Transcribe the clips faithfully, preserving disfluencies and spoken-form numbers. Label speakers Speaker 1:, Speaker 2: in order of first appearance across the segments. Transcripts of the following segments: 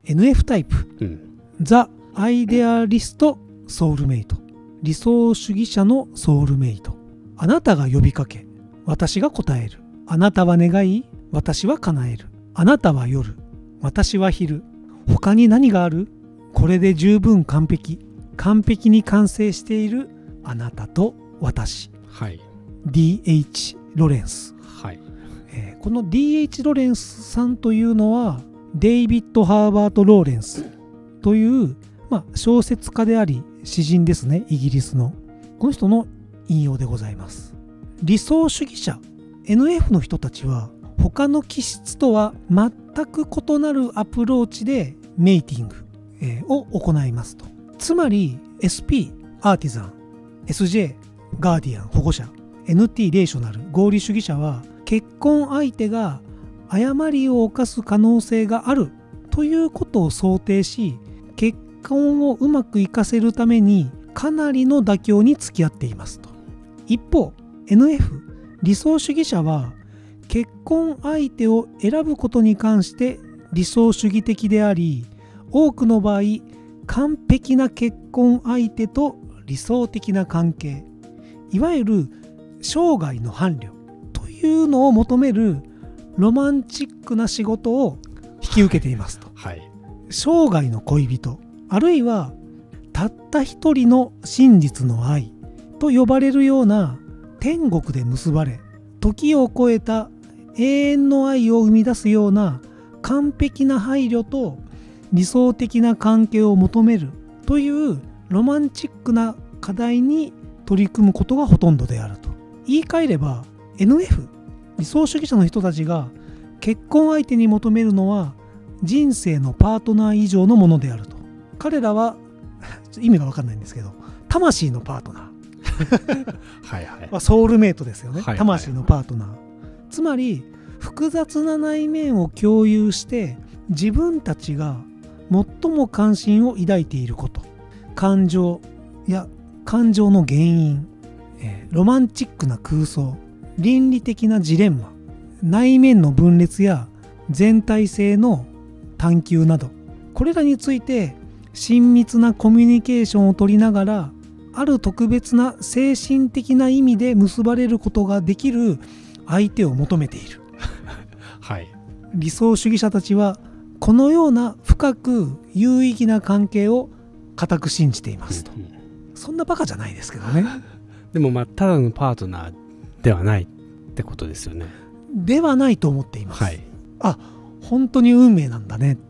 Speaker 1: エヌエフ タイプ、
Speaker 2: うん、
Speaker 1: ザ・アイデアリスト・ソウルメイト、理想主義者のソウルメイト。あなたが呼びかけ、私が答える。あなたは願い、私は叶える。あなたは夜、私は昼。他に何がある？これで十分完璧。完璧に完成しているあなたと私。
Speaker 2: はい。
Speaker 1: ディーエイチ ロレンス。
Speaker 2: はい。
Speaker 1: えーこの ディーエイチ ロレンスさんというのは、デイビッド・ハーバート・ローレンスという、まあ、小説家であり詩人ですね、イギリスの。この人の引用でございます。理想主義者 エヌエフ の人たちは他の気質とは全く異なるアプローチでメイティング、えーを行いますと。つまり エスピー アーティザン、 エスジェー ガーディアン保護者、 エヌティー レーショナル合理主義者は結婚相手が誤りを犯す可能性があるということを想定し、結婚をうまくいかせるためにかなりの妥協に付き合っていますと。一方 エヌエフ 理想主義者は結婚相手を選ぶことに関して理想主義的であり、多くの場合完璧な結婚相手と理想的な関係、いわゆる生涯の伴侶というのを求めるロマンチックな仕事を引き受けていますと、
Speaker 2: はいはい、
Speaker 1: 生涯の恋人、あるいはたった一人の真実の愛と呼ばれるような天国で結ばれ時を超えた永遠の愛を生み出すような完璧な配慮と理想的な関係を求めるというロマンチックな課題に取り組むことがほとんどであると。言い換えれば エヌエフ 理想主義者の人たちが結婚相手に求めるのは人生のパートナー以上のものであると。彼らは意味が分かんないんですけど、魂のパートナー
Speaker 2: はいはい、
Speaker 1: まあ、ソウルメイトですよね、
Speaker 2: はいはい、
Speaker 1: 魂のパートナー。つまり複雑な内面を共有して自分たちが最も関心を抱いていること、感情や感情の原因、えー、ロマンチックな空想、倫理的なジレンマ、内面の分裂や全体性の探求など、これらについて親密なコミュニケーションを取りながら、ある特別な精神的な意味で結ばれることができる相手を求めている、
Speaker 2: はい、
Speaker 1: 理想主義者たちはこのような深く有意義な関係を固く信じていますと、うんうん、そんなバカじゃないですけどね
Speaker 2: でもまあただのパートナーではないってことですよね。
Speaker 1: ではないと思っています、
Speaker 2: はい、
Speaker 1: あ、本当に運命なんだねって、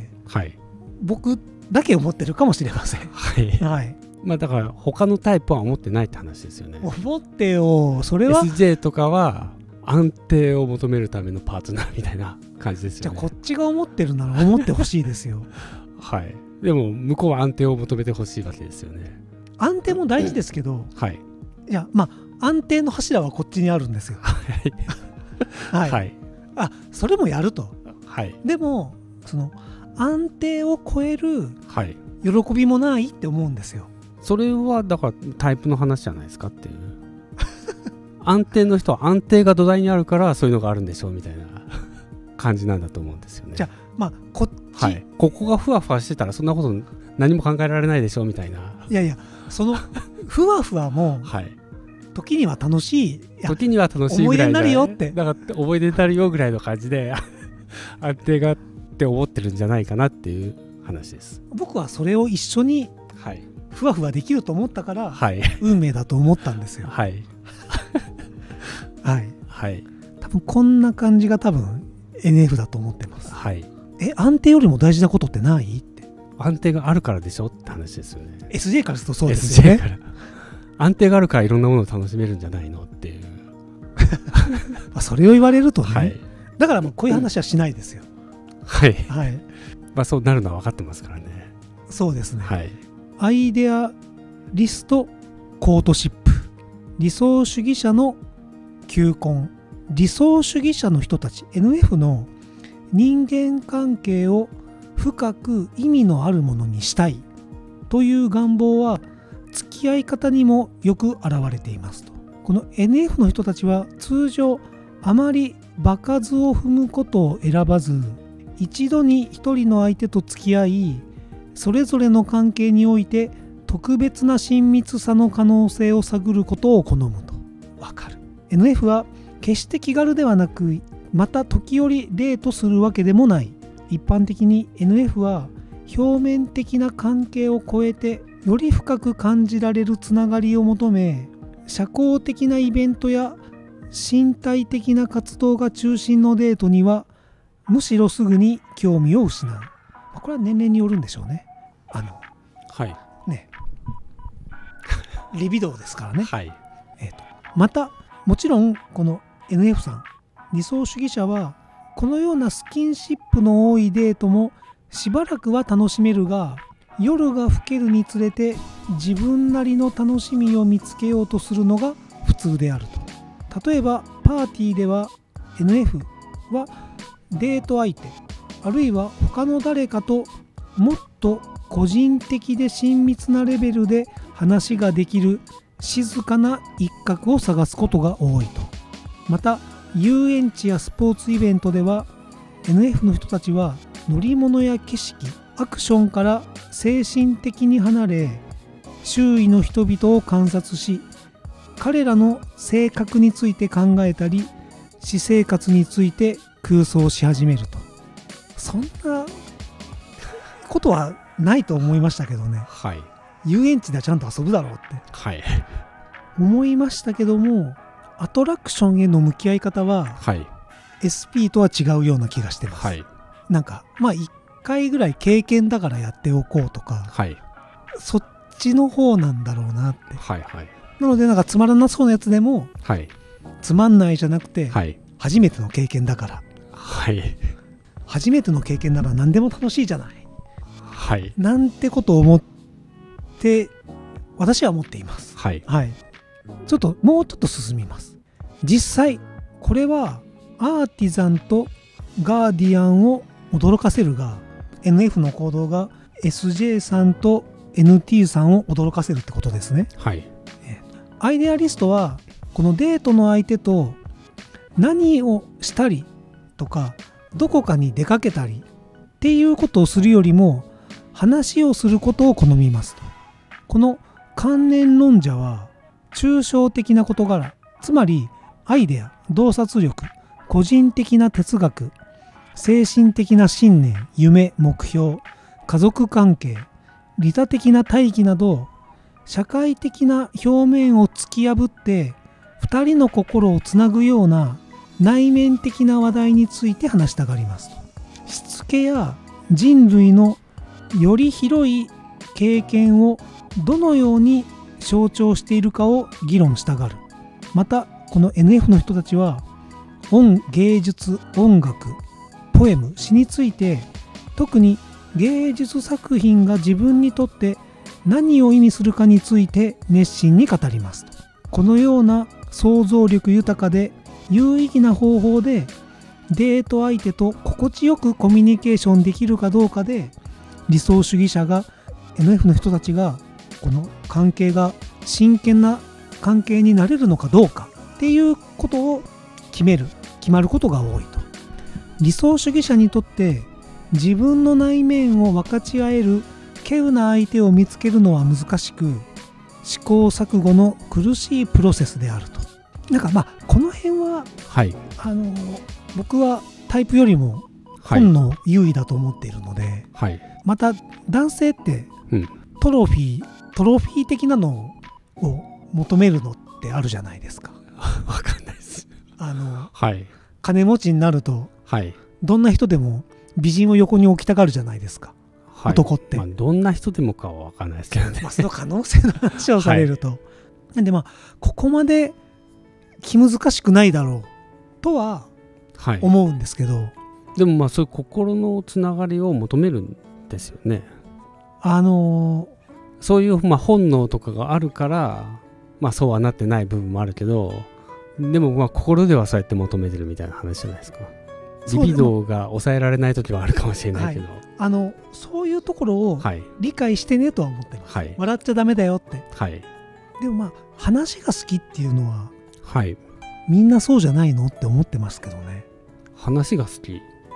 Speaker 2: はいはい、
Speaker 1: 僕だけ思ってるかもしれません。
Speaker 2: はい、はい、まあだから他のタイプは思ってないって話ですよね。
Speaker 1: 思ってよ、それは
Speaker 2: エスジェー とかは安定を求めるためのパートナーみたいな感じですよね。
Speaker 1: じゃあこっちが思ってるなら思ってほしいですよ
Speaker 2: はい、でも向こうは安定を求めてほしいわけですよね。
Speaker 1: 安定も大事ですけど、
Speaker 2: はい、
Speaker 1: いやまあ安定の柱はこっちにあるんですよはい、はい、あ、それもやると、はい、でもその安定を超える喜びもないって思うんですよ。
Speaker 2: それはだからタイプの話じゃないですかっていう安定の人は安定が土台にあるからそういうのがあるんでしょうみたいな感じなんだと思うんですよね。
Speaker 1: じゃあまあこっち、
Speaker 2: はい、ここがふわふわしてたらそんなこと何も考えられないでしょみたいな。
Speaker 1: いやいや、そのふわふわも時には楽しい、いや
Speaker 2: 時には楽しいぐらい
Speaker 1: 思い出になるよって、
Speaker 2: だから思い出になるよぐらいの感じで安定がって思ってるんじゃないかなっていう話です。
Speaker 1: 僕はそれを一緒にふわふわできると思ったから、はい、運命だと思ったんですよ。はいはいはい、多分こんな感じが多分 エヌエフ だと思ってます。はい、え、安定よりも大事なことってないって。安定があるからでしょって話ですよね。 エスジェー からするとそうですよね。 エスジェー から安定があるからいろんなものを楽しめるんじゃないのっていうそれを言われるとね、はい、だからもうこういう話はしないですよ。はい、はい、まあそうなるのは分かってますからね。そうですね、はい、アイデアリストコートシップ、理想主義者の求婚、理想主義者の人たち エヌエフ の人間関係を深く意味のあるものにしたいという願望は付き合い方にもよく現れていますと。この エヌエフ の人たちは通常あまり場数を踏むことを選ばず、 一度に一人の相手と付き合い、それぞれの関係において特別な親密さの可能性を探ることを好むと。わかる。 エヌエフ は決して気軽ではなく、また時折デートするわけでもない。一般的に エヌエフ は表面的な関係を超えてより深く感じられるつながりを求め、社交的なイベントや身体的な活動が中心のデートにはむしろすぐに興味を失う。これは年齢によるんでしょうね。あの
Speaker 2: はい
Speaker 1: ねリビドーですからね。
Speaker 2: はい
Speaker 1: えーとまたもちろんこの エヌエフ さん、理想主義者はこのようなスキンシップの多いデートもしばらくは楽しめるが、夜が更けるにつれて自分なりの楽しみを見つけようとするのが普通であると。例えばパーティーでは エヌエフ はデート相手あるいは他の誰かともっと個人的で親密なレベルで話ができる静かな一角を探すことが多いと。また遊園地やスポーツイベントでは エヌエフ の人たちは乗り物や景色、アクションから精神的に離れ、周囲の人々を観察し、彼らの性格について考えたり、私生活について空想し始めると。そんなことはないと思いましたけどね。
Speaker 2: はい
Speaker 1: 遊園地ではちゃんと遊ぶだろうって
Speaker 2: はい
Speaker 1: 思いましたけども、アトラクションへの向き合い方は
Speaker 2: はい
Speaker 1: エスピー とは違うような気がしてます。
Speaker 2: はい
Speaker 1: なんかまあいっかいぐらい経験だからやっておこうとか、
Speaker 2: はい
Speaker 1: そっちの方なんだろうなって。
Speaker 2: はいはい
Speaker 1: なのでなんかつまらなそうなやつでも
Speaker 2: はい
Speaker 1: つまんないじゃなくて、
Speaker 2: はい
Speaker 1: 初めての経験だから
Speaker 2: はい
Speaker 1: 初めての経験なら何でも楽しいじゃない
Speaker 2: はい
Speaker 1: なんてことを思って私は思っています。
Speaker 2: はい
Speaker 1: はい。ちょっともうちょっと進みます。実際これはアーティザンとガーディアンを驚かせるが エヌエフ の行動が エスジェー さんと エヌティー さんを驚かせるってことですね。
Speaker 2: はい
Speaker 1: アイデアリストはこのデートの相手と何をしたりとかどこかに出かけたりっていうことをするよりも話をすることを好みますと。この観念論者は抽象的な事柄、つまりアイデア、洞察力、個人的な哲学、精神的な信念、夢、目標、家族関係、利他的な大義など社会的な表面を突き破って二人の心をつなぐような内面的な話題について話したがりますと。しつけや人類のより広い経験をどのように象徴しているかを議論したがる。またこの エヌエフ の人たちは音芸術、音楽、ポエム、詩について特に芸術作品が自分にとって何を意味するかについて熱心に語りますと。このような想像力豊かで有意義な方法でデート相手と心地よくコミュニケーションできるかどうかで理想主義者が エヌエフ の人たちがこの関係が真剣な関係になれるのかどうかっていうことを決める決まることが多いと。理想主義者にとって自分の内面を分かち合える稀有な相手を見つけるのは難しく試行錯誤の苦しいプロセスであると。なんかまあこの辺は、
Speaker 2: はい、
Speaker 1: あの僕はタイプよりも
Speaker 2: はい
Speaker 1: 本の優位だと思っているので、
Speaker 2: はい、
Speaker 1: また男性って
Speaker 2: うん
Speaker 1: トロフィートロフィー的なのを求めるのってあるじゃないですか。
Speaker 2: わかんないです。
Speaker 1: あの
Speaker 2: はい
Speaker 1: 金持ちになると
Speaker 2: はい
Speaker 1: どんな人でも美人を横に置きたがるじゃないですか、
Speaker 2: はい、
Speaker 1: 男って、
Speaker 2: まあ、どんな人でもかはわかんないですけどね。
Speaker 1: まあ、その可能性の話をされると、はい、なんでまあここまで気難しくないだろうとは思うんですけど、はい、
Speaker 2: でもまあそういう心のつながりを求めるんですよね。
Speaker 1: あのー、
Speaker 2: そういうまあ本能とかがあるからまあそうはなってない部分もあるけど、でもまあ心ではそうやって求めてるみたいな話じゃないですか。リビドーが抑えられない時はあるかもしれないけど、はい、
Speaker 1: あのそういうところを理解してねとは思ってます、はい、笑っちゃダメだよって、はい、でもまあ話が好きっていうのは、はい、みんなそうじゃないのって思ってますけどね。
Speaker 2: 話が好き、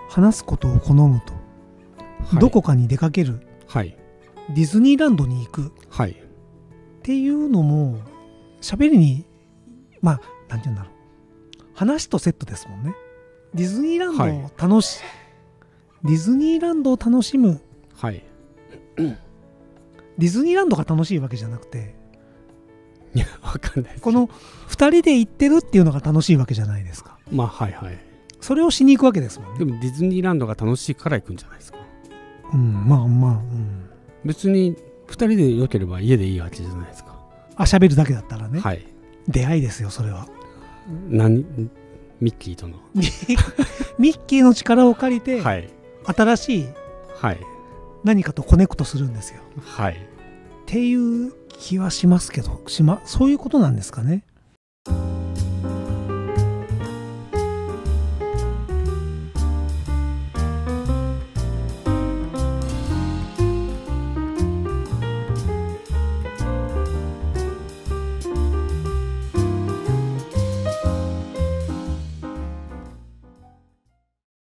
Speaker 1: 話すことを好むと、
Speaker 2: はい、
Speaker 1: どこかに出かける、
Speaker 2: はい、
Speaker 1: ディズニーランドに行く
Speaker 2: はい、
Speaker 1: っていうのも喋りにまあなんて言うんだろう、話とセットですもんね。ディズニーランドを楽し、はい、ディズニーランドを楽しむ、
Speaker 2: はい、
Speaker 1: ディズニーランドが楽しいわけじゃなくて、
Speaker 2: いやわかんないです。
Speaker 1: このふたりで行ってるっていうのが楽しいわけじゃないですか。
Speaker 2: まあはいはい。
Speaker 1: それをしに行くわけですもんね。
Speaker 2: でもディズニーランドが楽しいから行くんじゃないですか。
Speaker 1: うん、まあまあ、うん、
Speaker 2: 別にふたりで良ければ家でいいわけじゃないですか。
Speaker 1: あ、喋るだけだったらね。
Speaker 2: はい。
Speaker 1: 出会いですよ、それは。
Speaker 2: 何ミッキーとの
Speaker 1: ミッキーの力を借りて、
Speaker 2: はい、
Speaker 1: 新しい
Speaker 2: はい
Speaker 1: 何かとコネクトするんですよ。
Speaker 2: はい。
Speaker 1: っていう気はしますけど、しま、そういうことなんですかね。